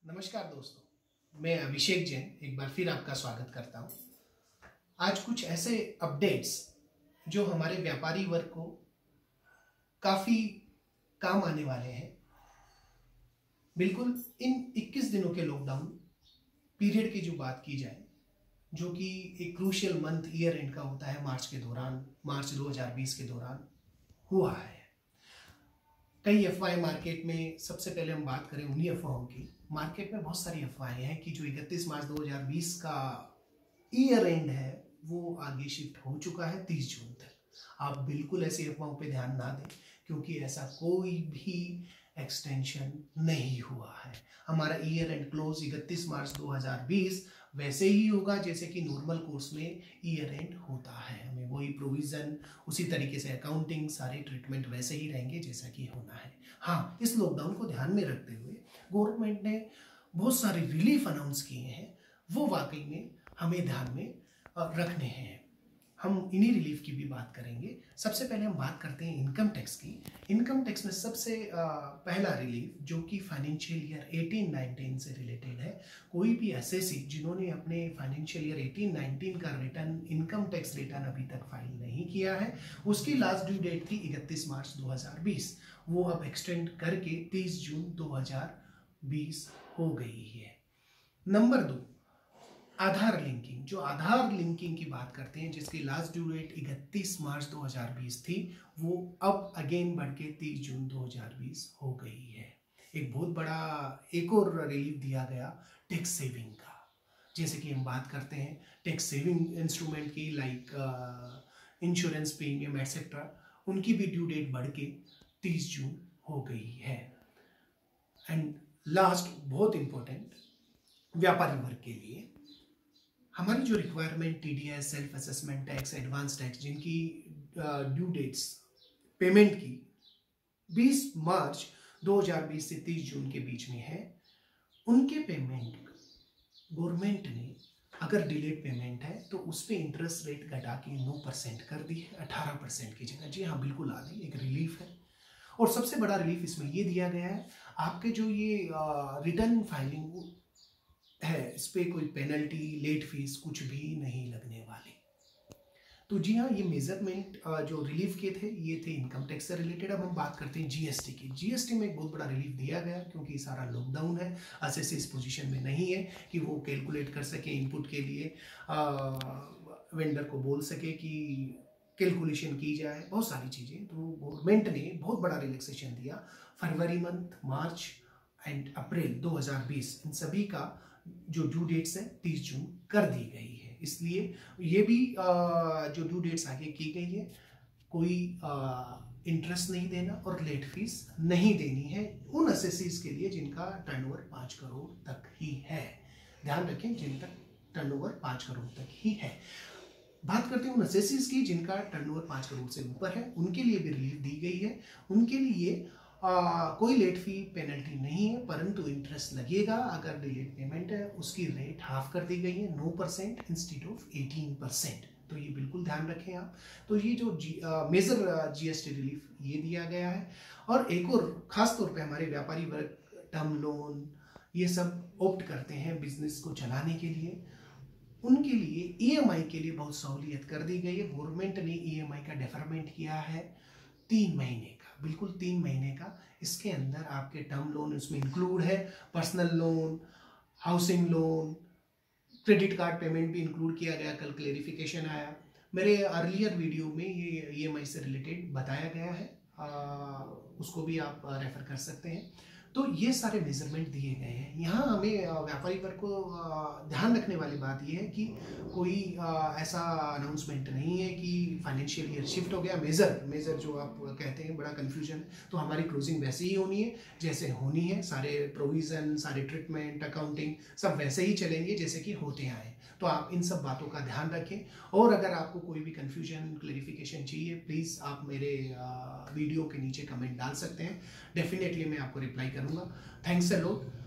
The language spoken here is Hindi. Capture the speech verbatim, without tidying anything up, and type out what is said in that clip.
नमस्कार दोस्तों, मैं अभिषेक जैन एक बार फिर आपका स्वागत करता हूं। आज कुछ ऐसे अपडेट्स जो हमारे व्यापारी वर्ग को काफ़ी काम आने वाले हैं। बिल्कुल इन इक्कीस दिनों के लॉकडाउन पीरियड की जो बात की जाए, जो कि एक क्रूशियल मंथ ईयर एंड का होता है, मार्च के दौरान, मार्च दो हज़ार बीस के दौरान हुआ है। कई अफवाहें मार्केट में, सबसे पहले हम बात करें उन्हीं अफवाहों की। मार्केट में बहुत सारी अफवाहें हैं कि जो इकतीस मार्च दो हज़ार बीस का ईयर एंड है वो आगे शिफ्ट हो चुका है तीस जून तक। आप बिल्कुल ऐसी अफवाहों पे ध्यान ना दें, क्योंकि ऐसा कोई भी एक्सटेंशन नहीं हुआ है। हमारा ईयर एंड क्लोज इकतीस मार्च दो हज़ार बीस वैसे ही होगा जैसे कि नॉर्मल कोर्स में ईयर एंड होता है। हमें वही प्रोविजन, उसी तरीके से अकाउंटिंग, सारे ट्रीटमेंट वैसे ही रहेंगे जैसा कि होना है। हाँ, इस लॉकडाउन को ध्यान में रखते हुए गवर्नमेंट ने बहुत सारे रिलीफ अनाउंस किए हैं, वो वाकई में हमें ध्यान में रखने हैं। हम इन्हीं रिलीफ की भी बात करेंगे। सबसे पहले हम बात करते हैं इनकम टैक्स की। इनकम टैक्स में सबसे पहला रिलीफ जो कि फाइनेंशियल ईयर अठारह उन्नीस से रिलेटेड है। कोई भी एसएससी जिन्होंने अपने फाइनेंशियल ईयर अठारह उन्नीस का रिटर्न, इनकम टैक्स रिटर्न अभी तक फाइल नहीं किया है, उसकी लास्ट ड्यू डेट थी इकतीस मार्च दो हज़ार बीस। वो अब एक्सटेंड करके तीस जून दो हज़ार बीस हो गई है। नंबर दो, आधार लिंकिंग। जो आधार लिंकिंग की बात करते हैं, जिसकी लास्ट ड्यू डेट इकतीस मार्च दो हज़ार बीस थी, वो अब अगेन बढ़ के तीस जून दो हज़ार बीस हो गई है। एक बहुत बड़ा एक और रिलीफ दिया गया टैक्स सेविंग का। जैसे कि हम बात करते हैं टैक्स सेविंग इंस्ट्रूमेंट की, लाइक इंश्योरेंस प्रीमियम एटसेट्रा, उनकी भी ड्यू डेट बढ़ के तीस जून हो गई है। एंड लास्ट, बहुत इंपॉर्टेंट, व्यापारी वर्ग के लिए हमारी जो requirement TDS, self assessment tax, advance tax, जिनकी ड्यू डेट्स पेमेंट की बीस मार्च दो हज़ार बीस से तीस जून के बीच में है, उनके पेमेंट गवर्नमेंट ने अगर डिलेड पेमेंट है तो उस पर इंटरेस्ट रेट घटा के नौ परसेंट कर दी है, अठारह परसेंट की जगह। जी हाँ, बिल्कुल आ गई, एक रिलीफ है। और सबसे बड़ा रिलीफ इसमें ये दिया गया है, आपके जो ये रिटर्न फाइलिंग है, इस पर कोई पेनल्टी, लेट फीस कुछ भी नहीं लगने वाली। तो जी हाँ, ये मेजरमेंट जो रिलीफ के थे ये थे इनकम टैक्स से रिलेटेड। अब हम बात करते हैं जीएसटी की। जीएसटी में एक बहुत बड़ा रिलीफ दिया गया, क्योंकि सारा लॉकडाउन है, एसएससी इस पोजीशन में नहीं है कि वो कैलकुलेट कर सके, इनपुट के लिए वेंडर को बोल सके कि कैलकुलेशन की जाए, बहुत सारी चीज़ें। तो गवर्नमेंट ने बहुत बड़ा रिलैक्सेशन दिया। फरवरी मंथ, मार्च एंड अप्रैल दो हज़ार बीस, इन सभी का जो ड्यू डेट्स है तीस जून कर दी गई है। इसलिए ये भी जो ड्यू डेट्स आगे की गई है, कोई इंटरेस्ट नहीं देना और लेट फीस नहीं देनी है उन एसएससीज के लिए जिनका टर्नओवर पाँच करोड़ तक ही है। ध्यान रखें, जिन तक टर्नओवर पाँच करोड़ तक ही है। बात करते हैं उन एसएससीज की जिनका टर्नओवर पाँच करोड़ से ऊपर है, उनके लिए भी रिलीफ दी गई है। उनके लिए आ, कोई लेट फी पेनल्टी नहीं है, परंतु इंटरेस्ट लगेगा अगर डिलेड पेमेंट है। उसकी रेट हाफ कर दी गई है, नौ percent instead of eighteen percent. तो ये बिल्कुल ध्यान रखें आप। तो ये जो जी, आ, मेजर जीएसटी रिलीफ ये दिया गया है। और एक और खास तौर पे हमारे व्यापारी वर्ग टर्म लोन ये सब ऑप्ट करते हैं बिजनेस को चलाने के लिए, उनके लिए ईएमआई के लिए बहुत सहूलियत कर दी गई है। गवर्नमेंट ने ईएमआई का डेफरमेंट किया है तीन महीने का, बिल्कुल तीन महीने का। इसके अंदर आपके टर्म लोन उसमें इंक्लूड है, personal loan, housing loan, credit card payment भी इंक्लूड किया गया। कल क्लेरिफिकेशन आया, मेरे अर्लियर वीडियो में ये ईएमआई से रिलेटेड बताया गया है, आ, उसको भी आप रेफर कर सकते हैं। तो ये सारे मेजरमेंट दिए गए हैं। यहाँ हमें व्यापारी वर्ग को ध्यान रखने वाली बात ये है कि कोई ऐसा अनाउंसमेंट नहीं है कि फाइनेंशियल ईयर शिफ्ट हो गया। मेजर मेजर जो आप कहते हैं, बड़ा कन्फ्यूजन है। तो हमारी क्लोजिंग वैसे ही होनी है जैसे होनी है। सारे प्रोविज़न, सारे ट्रीटमेंट, अकाउंटिंग सब वैसे ही चलेंगे जैसे कि होते आए। तो आप इन सब बातों का ध्यान रखें। और अगर आपको कोई भी कन्फ्यूजन, क्लेरिफिकेशन चाहिए, प्लीज़ आप मेरे वीडियो के नीचे कमेंट डाल सकते हैं। डेफिनेटली मैं आपको रिप्लाई करूँगा। Thanks a lot.